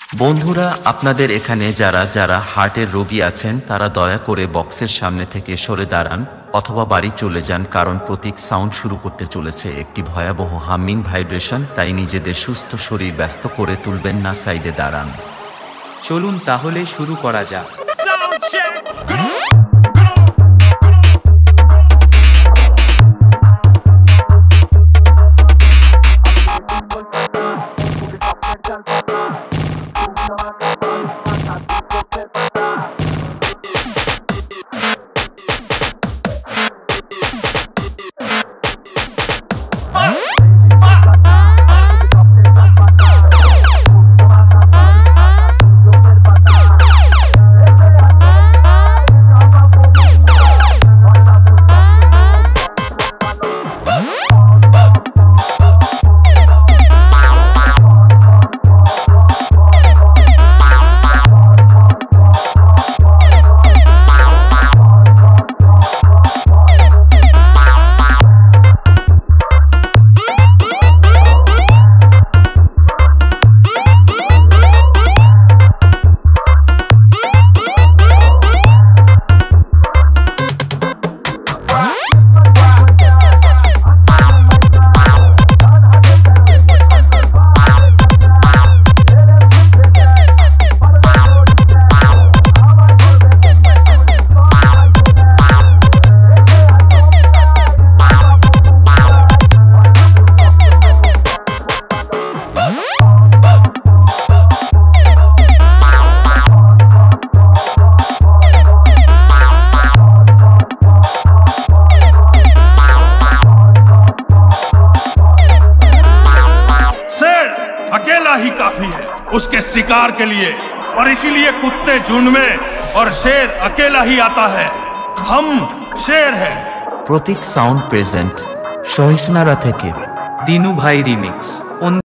বন্ধুরা, আপনাদের এখানে যারা যারা হার্টের রোগী আছেন তারা দয়া করে বক্সের সামনে থেকে সরে দাঁড়ান অথবা বাড়ি চলে যান, কারণ প্রতীক সাউন্ড শুরু করতে চলেছে একটি ভয়াবহ হামিং ভাইব্রেশন। তাই নিজেদের সুস্থ শরীর ব্যস্ত করে তুলবেন না, সাইডে দাঁড়ান। চলুন তাহলে শুরু করা যাক। अकेला ही काफी है उसके शिकार के लिए, और इसीलिए कुत्ते झुंड में और शेर अकेला ही आता है। हम शेर है। প্রতীক সাউন্ড প্রেজেন্ট সহিষ্ণুরা থেকে দিনু ভাই রিমিক্স।